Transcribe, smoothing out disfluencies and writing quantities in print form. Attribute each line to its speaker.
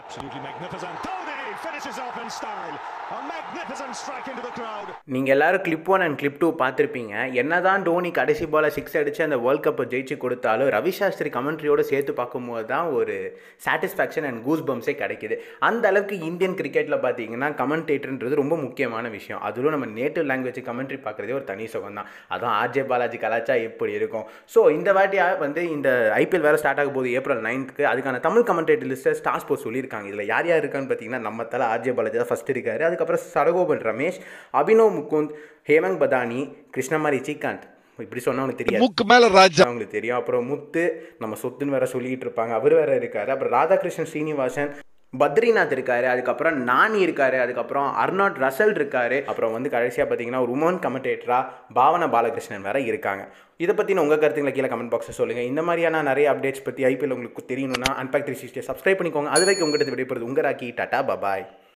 Speaker 1: Absolutely magnificent. Dhoni finishes off in style. A magnificent strike into the crowd.
Speaker 2: நீங்கள் எல்லாரும் clip 1 and clip 2 பார்த்துருப்பீங்க. என்னதான் டோனி கடைசி பால 6 அடித்து அந்த வேர்ல்ட் கப்பை ஜெயிச்சு கொடுத்தாலும் ரவி சாஸ்திரி கமெண்ட்ரியோடு சேர்த்து பார்க்கும்போது தான் ஒரு சாட்டிஸ்ஃபேக்ஷன் அண்ட் கூஸ் பம்ஸே கிடைக்கிது. அந்த அளவுக்கு இந்தியன் கிரிக்கெட்டில் பார்த்தீங்கன்னா கமெண்டேட்டர்ன்றது ரொம்ப முக்கியமான விஷயம். அதுவும் நம்ம நேட்டிவ் லாங்குவேஜ் கமெண்ட்ரி பார்க்குறதே ஒரு தனி சுகம் தான். அதுவும் ஆர்ஜே பாலாஜி கலாச்சா எப்படி இருக்கும். ஸோ இந்த வாட்டியாக வந்து இந்த ஐபிஎல் வேறு ஸ்டார்ட் ஆக போகுது April 9th. அதுக்கான தமிழ் கமெண்டேட்டர் லிஸ்ட்டை ஸ்டார் ஸ்போர்ட்ஸ் சொல்லியிருக்காங்க. இதில் யார் யார் இருக்கான்னு பார்த்தீங்கன்னா நம்ம தலை ஆர்ஜே பாலாஜி தான் ஃபஸ்ட் இருக்காரு. அதுக்கப்புறம் சடகோபன் ரமேஷ், அபினவ் முகுந்த், ஹேமந்த் பதானி, கிருஷ்ணமாரி ஸ்ரீகாந்த். இப்படி சொன்னா அவங்களுக்கு தெரியாது, முக்கு மேல ராஜா அவங்களுக்கு தெரியும். அப்புறம் முத்து நம்ம சொத்துன்னு வேற சொல்லிட்டு இருப்பாங்க, அவர் வேற இருக்காரு. அப்புறம் ராதாகிருஷ்ணன் ஸ்ரீனிவாசன், பத்ரிநாத் இருக்காரு, அதுக்கப்புறம் நானி இருக்காரு, அதுக்கப்புறம் அர்னாட் ரசல் இருக்காரு. அப்புறம் வந்து கடைசியாக பார்த்தீங்கன்னா ஒரு உமன் கமெண்டேட்டரா பாவனா பாலகிருஷ்ணன் வேற இருக்காங்க. இதை பற்றின உங்கள் கருத்துக்களை கீழே கமெண்ட் பாக்ஸில் சொல்லுங்கள். இந்த மாதிரியான நிறைய அப்டேட்ஸ் பற்றி ஐபிஎல் உங்களுக்கு தெரியணும்னா அன்பேக் 360 சப்ஸ்கிரைப் பண்ணிக்கோங்க. அது வரைக்கும் உங்கள்கிட்ட விடைபெறுது உங்கள் ராக்கி. டாடா, பபாய்.